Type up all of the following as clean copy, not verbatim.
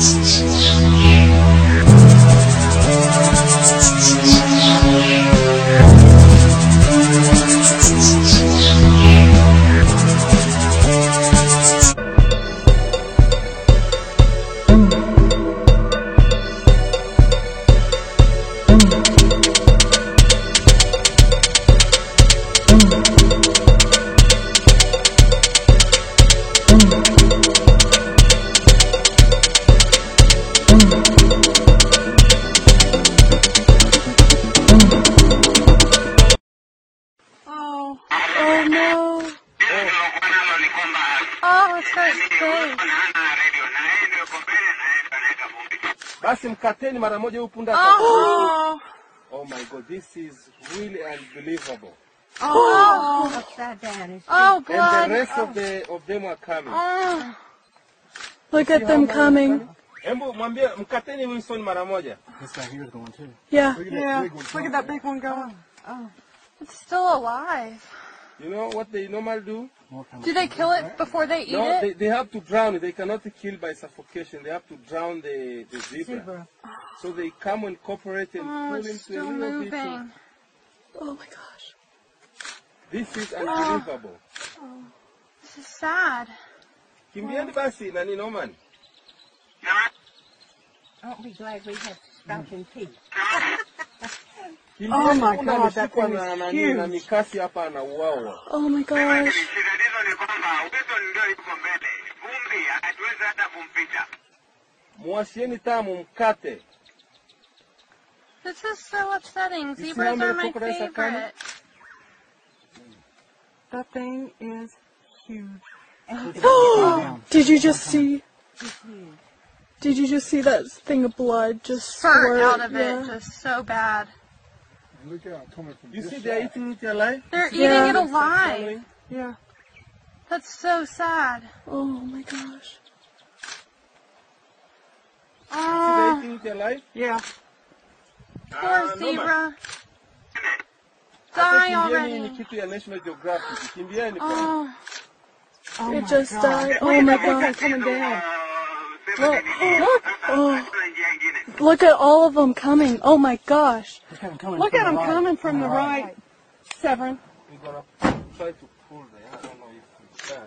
Basi mkateni mara moja huyu punda. Oh my God, this is really unbelievable. Oh, upside down. Oh, blood. And the rest of them are coming. Look at them coming. Embo mwambie mkateni Wilson mara moja. This guy here is going too. Yeah. Look at that big one going. Oh. It's still alive. You know what they normally do? Do they kill it before they eat No, it? they have to drown it. They cannot kill by suffocation. They have to drown the zebra. So they come and cooperate and pull it's into a still little bit. moving. Oh my gosh. This is unbelievable. This is sad. Kimbieni basi nani Norman. Aren't we glad we have sprouting teeth? Oh my God, that thing is na huge. mikasi hapa anauawa. Oh my gosh. Mwashieni tamu mkate. This is so upsetting. Zebras are my favorite. That thing is huge. Did you just see? Did you just see that thing of blood just Spurt squirt? out of Yeah. it, just so bad. Look out, coming from You this see they're side. eating it alive? They're Yeah. eating it alive. Yeah. That's so sad. Oh my gosh. See they're eating it alive? Yeah. Poor zebra. Hata Die kimbieni ni already. kitu ya National Geographic. Kimbieni kwa. Oh It my just God. died. Oh Look my at that God. thing coming down. Look. Oh. Look at all of them coming. Oh my gosh. Look at them coming from the right. Severin. We're gonna try to pull there. I don't know if it's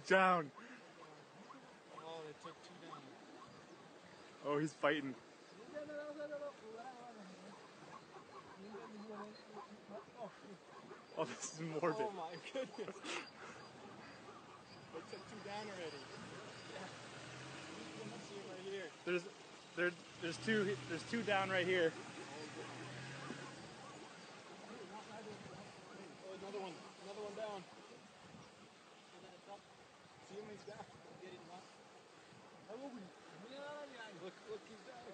down. Oh, they took 2 down. Oh, he's fighting. Oh, this is morbid. Oh my goodness. They took 2 down already. Yeah. See him right here. There's two down right here. Oh, another one down. See him, he's down. Look, he's down.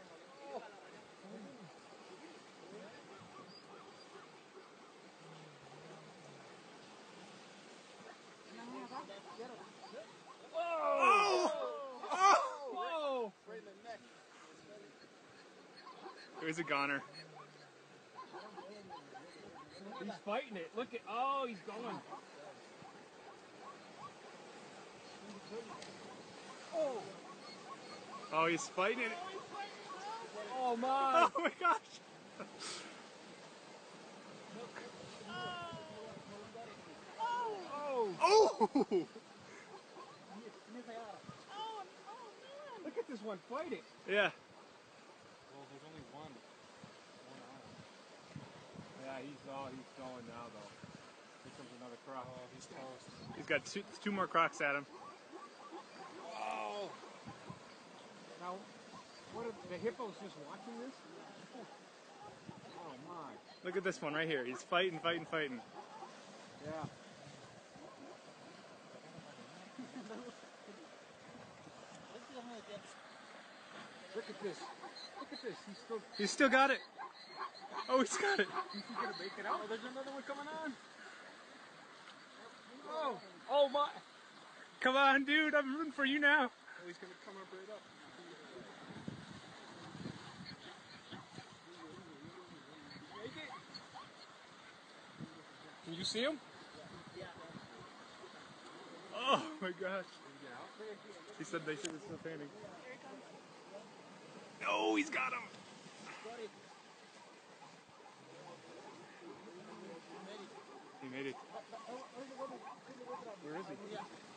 Oh! Right in the neck. He's a goner. He's fighting it. Look at. Oh, he's going. Oh, he's fighting it. Oh my. Oh my gosh. Oh. Oh! Look at this one fighting. Yeah. Well, there's only one. Yeah, he's going now though. Here comes another croc. Oh, he's toast. He's got two more crocs at him. Oh. Now, what are the hippos just watching this? Oh my. Look at this one right here. He's fighting. Yeah. Look at this. Look at this. He's still got it. Oh, he's got it. He's gonna make it out. Oh, there's another one coming on. Oh. Oh my. Come on, dude. I'm rooting for you now. Oh, he's gonna come up right up. Make it. Can you see him? Oh my gosh. They said it's still painting. No, he's got him. He made it. Where is he?